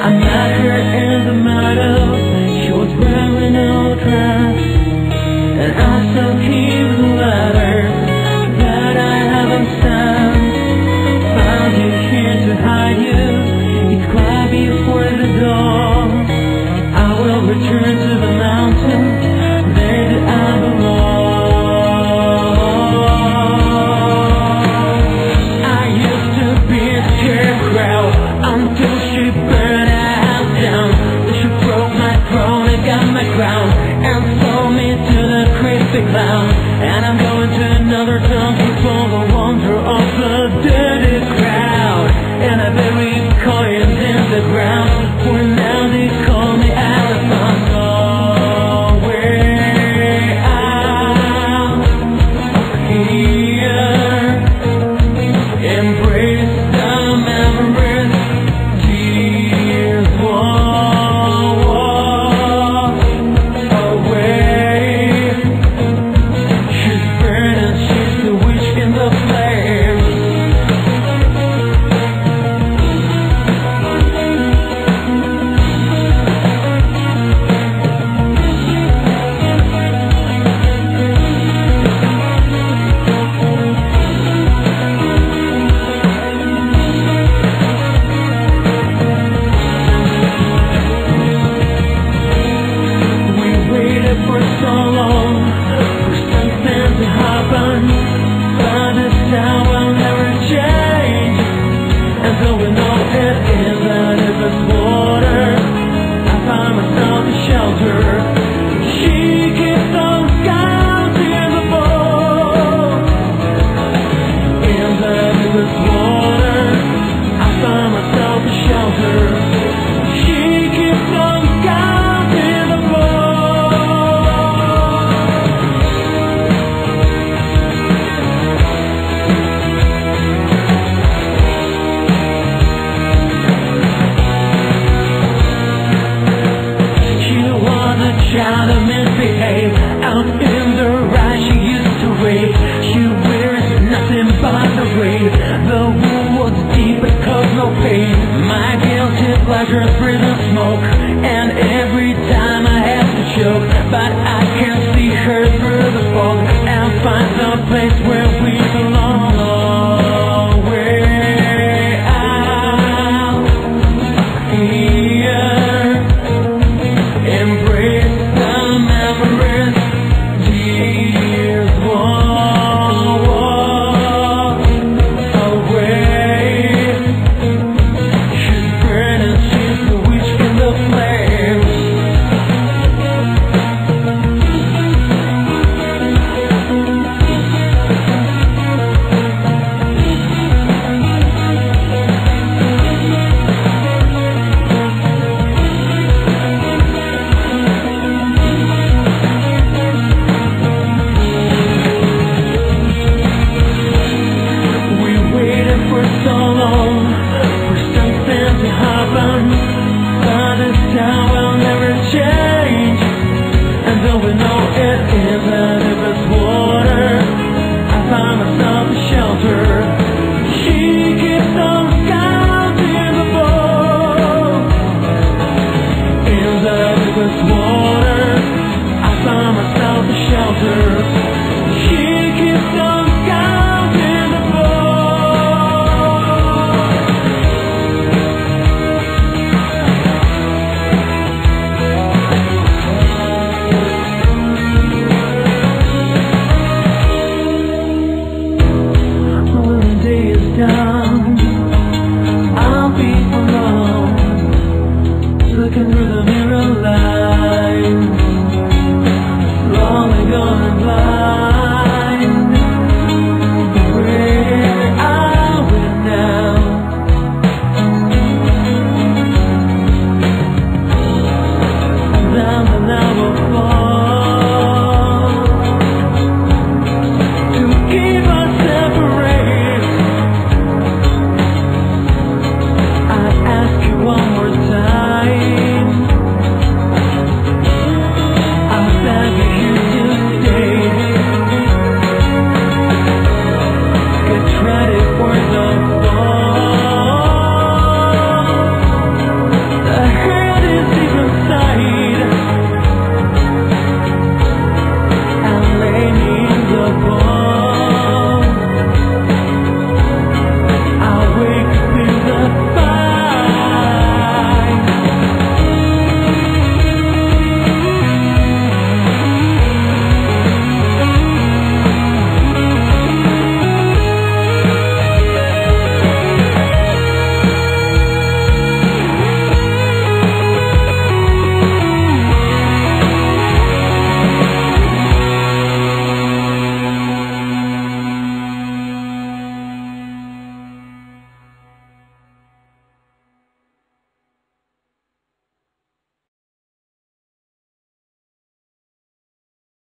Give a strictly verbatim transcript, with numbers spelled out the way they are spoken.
I met her in the meadow. She was wearing a dress, and I still keep the letter that I haven't sent. Found you here to hide you. It's quiet before the dawn. I will return to the mountains. There do I belong. I used to be a scarecrow until she burned a house down. She broke my throne and got my crown and sold me to the creepy clown. And I'm going to another town to follow the wonder of the dirty crowd. And I bury coins in the ground. For now they call me elephant. Oh, way out here. Embrace the memories. Tears won't walk away. She's burning, she's the witch in the flame. For so long, for something to happen, but this time will never change. Until we know it is that if it's water, I find myself a shelter. She keeps on counting the ball. In that if it's water, I find myself a shelter. She keeps on counting the ball. Child of misbehave, out in the ride she used to rave. She wears nothing but the rain. The wound was deep but caused no pain. My guilty pleasure is